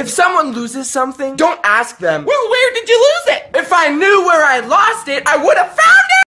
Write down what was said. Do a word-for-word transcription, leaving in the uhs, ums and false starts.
If someone loses something, don't ask them, Well, where did you lose it? if I knew where I lost it, I would have found